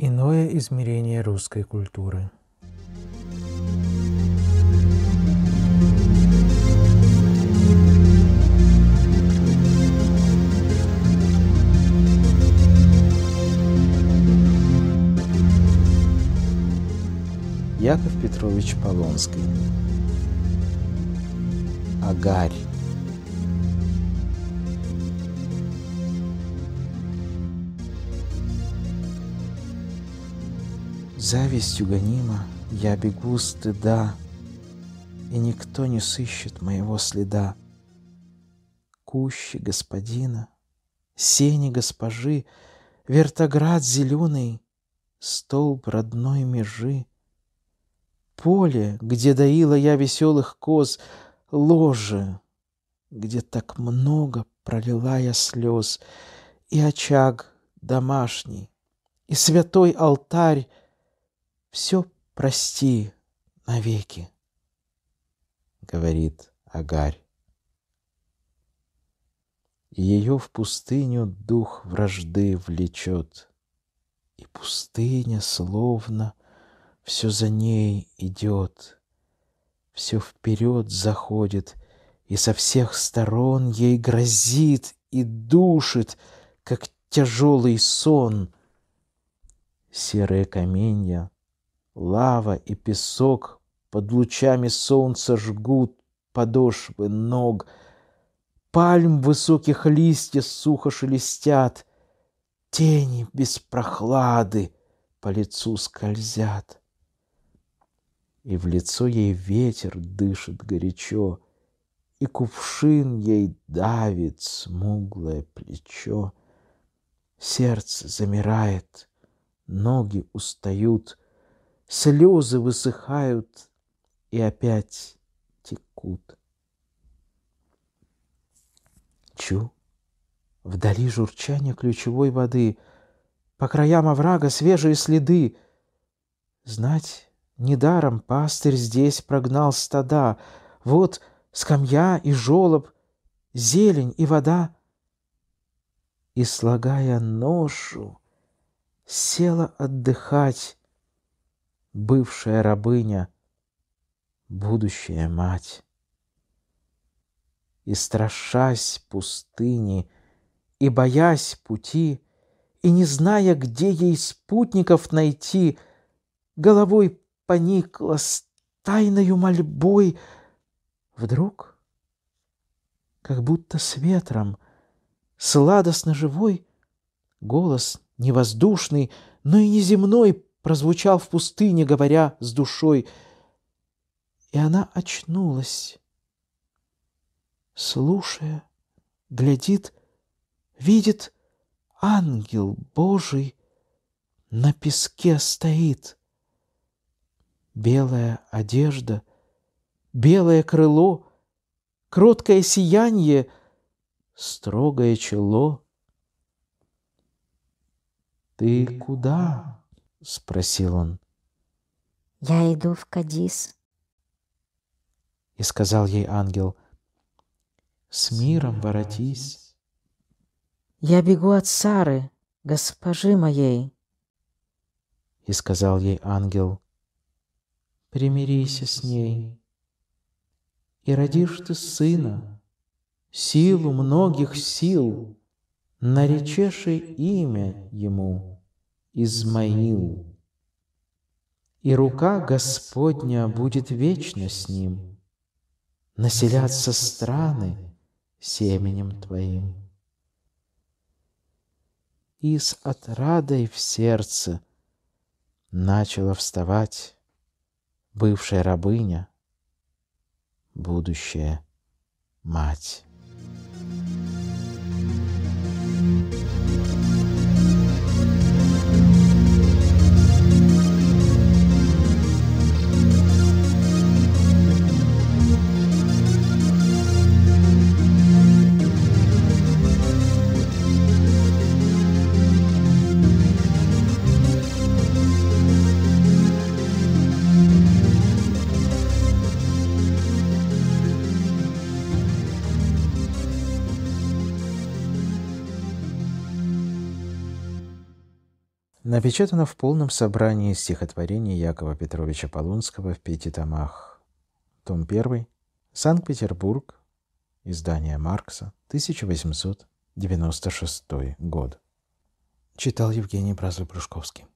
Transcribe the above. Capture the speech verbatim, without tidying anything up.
Иное измерение русской культуры. Яков Петрович Полонский. Агарь. Завистью гонима я бегу стыда, и никто не сыщет моего следа. Кущи господина, сени госпожи, вертоград зеленый, столб родной межи, поле, где доила я веселых коз, ложе, где так много пролила я слез, и очаг домашний, и святой алтарь — все прости навеки, говорит Агарь. Ее в пустыню дух вражды влечет, и пустыня словно все за ней идет, все вперед заходит, и со всех сторон ей грозит и душит, как тяжелый сон. Серые каменья, лава и песок под лучами солнца жгут подошвы ног. Пальм высоких листья сухо шелестят, тени без прохлады по лицу скользят. И в лицо ей ветер дышит горячо, и кувшин ей давит смуглое плечо. Сердце замирает, ноги устают, слезы высыхают и опять текут. Чу, вдали журчание ключевой воды, по краям оврага свежие следы. Знать, недаром пастырь здесь прогнал стада. Вот скамья и жолоб, зелень и вода. И, слагая ношу, села отдыхать бывшая рабыня, будущая мать. И, страшась пустыни, и боясь пути, и не зная, где ей спутников найти, головой поникла с тайною мольбой. Вдруг, как будто с ветром, сладостно живой, голос невоздушный, но и неземной прозвучал в пустыне, говоря с душой. И она очнулась, слушая, глядит, видит, ангел Божий на песке стоит. Белая одежда, белое крыло, кроткое сияние, строгое чело. «Ты куда?» — спросил он. «Я иду в Кадис». И сказал ей ангел: «С миром воротись». «Я бегу от Сары, госпожи моей». И сказал ей ангел: «Примирися с ней, и родишь ты сына, силу многих сил, наречешь и имя ему Измаил. И рука Господня будет вечно с ним, населятся страны семенем твоим». И с отрадой в сердце начала вставать бывшая рабыня, будущая мать. Напечатано в полном собрании стихотворений Якова Петровича Полонского в пяти томах. Том первый. Санкт-Петербург. Издание Маркса. тысяча восемьсот девяносто шестой год. Читал Евгений Бразов-Брюшковский.